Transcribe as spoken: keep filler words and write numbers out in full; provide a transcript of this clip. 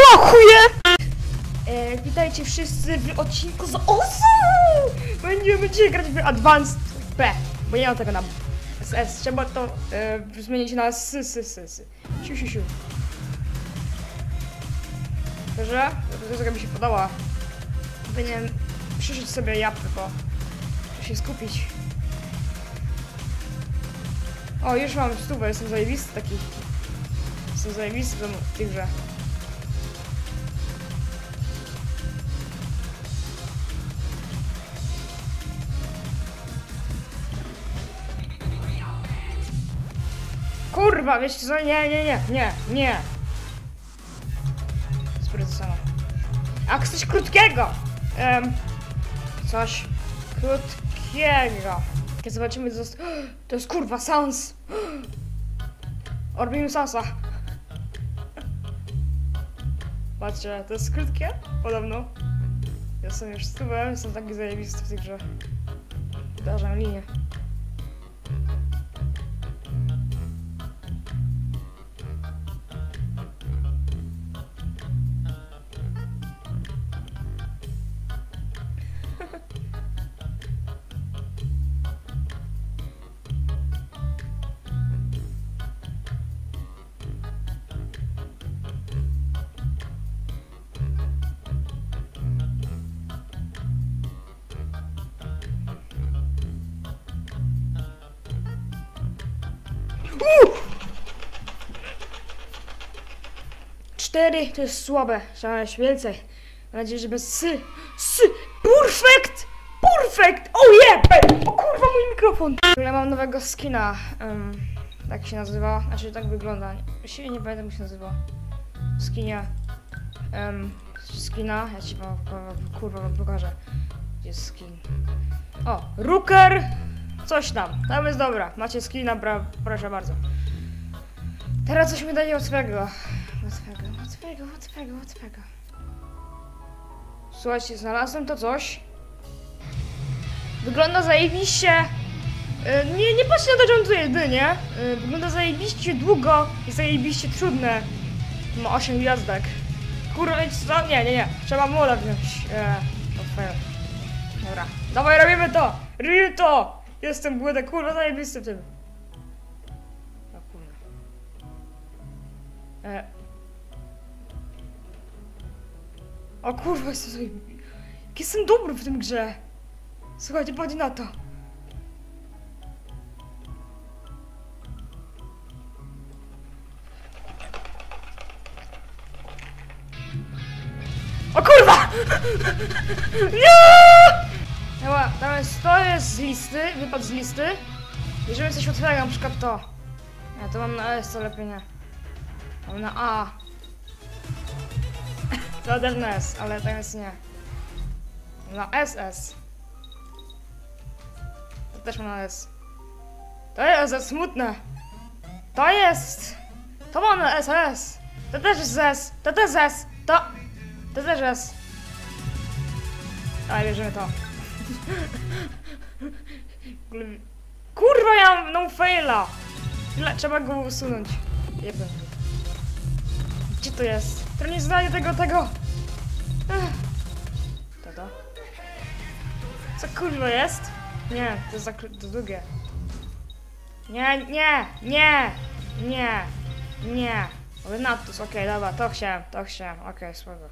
O chuje! E, witajcie wszyscy w odcinku z Osu! Będziemy dzisiaj grać w Advanced P, bo nie mam tego na S S. Trzeba to e, zmienić na S S S S. Siu, siu, siu. Dobrze? To mi się podoba. Powinienem przyszyć sobie japy, bo muszę się skupić. O, już mam stówę, jestem zajebisty taki. Jestem zajebisty w tej grze. Kurwa, wiecie co? Nie, nie, nie, nie, nie. Spróbuj to samo. A coś krótkiego! Um, coś krótkiego. Jak zobaczymy, to jest, to jest kurwa Sans. Robimy Sansa. Patrzcie, to jest krótkie? Podobno. Jestem już stówem, jestem taki zajebisty w tej grze. Uderzam linię. Cztery to jest słabe, trzeba więcej. Mam nadzieję, że bez sy, sy, perfect, perfect, oh yeah, o kurwa mój mikrofon. Ja mam nowego skina, um, tak się nazywa, znaczy tak wygląda, właściwie nie pamiętam jak się nazywa. Skinia, um, skina, ja ci wam, kurwa wam pokażę, gdzie jest skin. O, Rooker, coś tam, tam jest dobra, macie skina, bra, proszę bardzo. Teraz coś mi daje łatwego. Łatwego, łatwego, łatwego, łatwego. Słuchajcie, znalazłem to coś. Wygląda zajebiście. Yy, nie, nie patrzcie na to, że on tu jedynie. Yy, wygląda zajebiście długo i zajebiście trudne. Ma osiem gwiazdek. Kurwa, co? Nie, nie, nie. Trzeba młoda wziąć. Eee, Dobra. Dawaj, robimy to! Robimy to! Jestem błydę, kurwa, zajebisty w tym. O kurwa. Eee. O kurwa, jestem sobie... Jak jestem dobry w tym grze. Słuchajcie, patrz na to. O kurwa! Nie! Dobra, tam jest, to jest z listy, wypad z listy. Jeżeli coś otwiera, na przykład to. Ja to mam na S, to lepiej nie. Mam na A. To też na S, ale tam jest nie. Na S S. To też mam na S. To jest za smutne. To jest. To mam na S S. To też jest S. To też S. To. To też S. Ale bierzemy to. Kurwa, ja mam no faila. Trzeba go usunąć. Jebę. Gdzie to jest? To nie znajdzie tego, tego. To to. Co kurwa jest? Nie, to jest za to długie. Nie, nie, nie, nie, nie. Renatus, okej, okay, dobra, to chciałem, to chciałem, okej, okay, spoko.